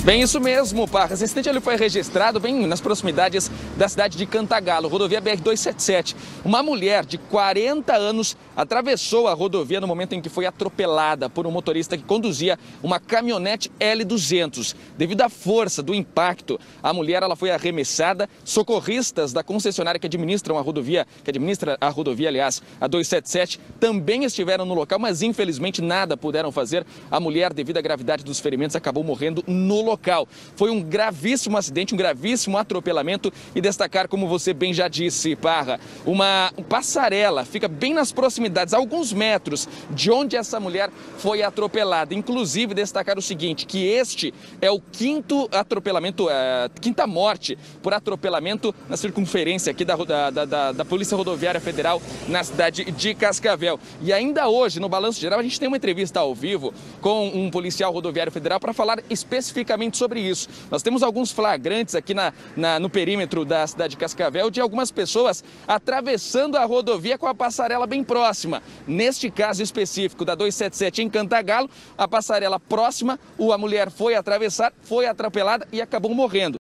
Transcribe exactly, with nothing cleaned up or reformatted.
Bem, isso mesmo, Parra. Esse acidente ele foi registrado bem nas proximidades da cidade de Cantagalo, rodovia B R duzentos e setenta e sete. Uma mulher de quarenta anos atravessou a rodovia no momento em que foi atropelada por um motorista que conduzia uma caminhonete L duzentos. Devido à força do impacto, a mulher ela foi arremessada. Socorristas da concessionária que administram a rodovia, que administra a rodovia, aliás, a duzentos e setenta e sete, também estiveram no local, mas infelizmente nada puderam fazer. A mulher, devido à gravidade dos ferimentos, acabou morrendo no local. Foi um gravíssimo acidente, um gravíssimo atropelamento e destacar, como você bem já disse, Parra, uma passarela fica bem nas proximidades, a alguns metros de onde essa mulher foi atropelada. Inclusive, destacar o seguinte, que este é o quinto atropelamento, a quinta morte por atropelamento na circunferência aqui da, da, da, da Polícia Rodoviária Federal na cidade de Cascavel. E ainda hoje, no Balanço Geral, a gente tem uma entrevista ao vivo com um policial rodoviário federal para falar especificamente sobre isso. Nós temos alguns flagrantes aqui na, na, no perímetro da cidade de Cascavel de algumas pessoas atravessando a rodovia com a passarela bem próxima. Neste caso específico da duzentos e setenta e sete em Cantagalo, a passarela próxima, a mulher foi atravessar, foi atropelada e acabou morrendo.